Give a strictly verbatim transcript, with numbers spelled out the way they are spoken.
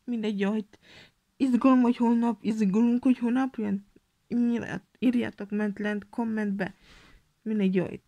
Mindegy, jó, hogy izgalom, hogy holnap, izgulunk, hogy holnap jön. Írjátok ment lent kommentbe. Mindegy, jó,